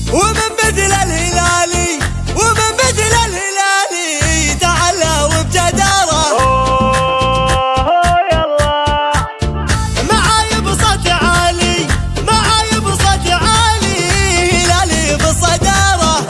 ومن بدل الهلالي ومن بدل الهلالي تعالى وبجدارة. يلا معاي بصوت عالي معاي بصوت عالي هلالي بالصدارة.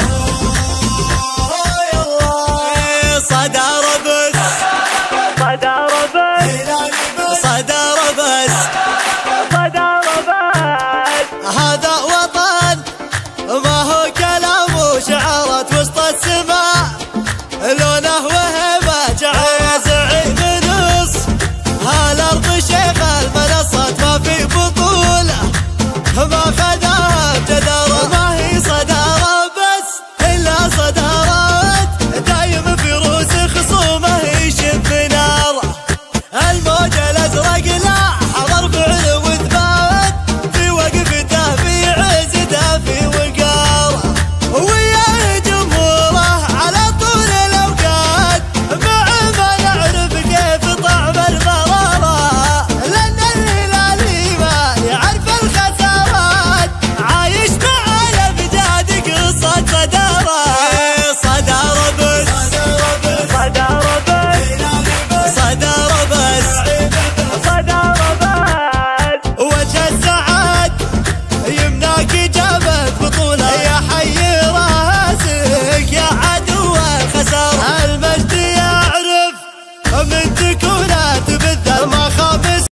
يلا صدارة بس صدارة بس صدارة بس صدارة بس. هذا وطن ما هو كلام وشعارات وسط السماء، لونه وهبه جعل زعيم نص هالارض شيخ المنصات ما في بطوله ما خداها بجدارة. ما هي صدارة بس الا صدارات دايم في روس خصومه يشب ناره. الموج الازرق لا حضر بعلو وثبات في وقفته في عزته في وقاره، وياه جمهوره على طول الاوقات مع ما نعرف كيف طعم المراره. لان الهلالي ما يعرف الخسارات عايش مع الامجاد قصه صداره. صداره بس صدارة بس صداره بس صدارة بس. وجه السعاد يمناك إجابة بطولة.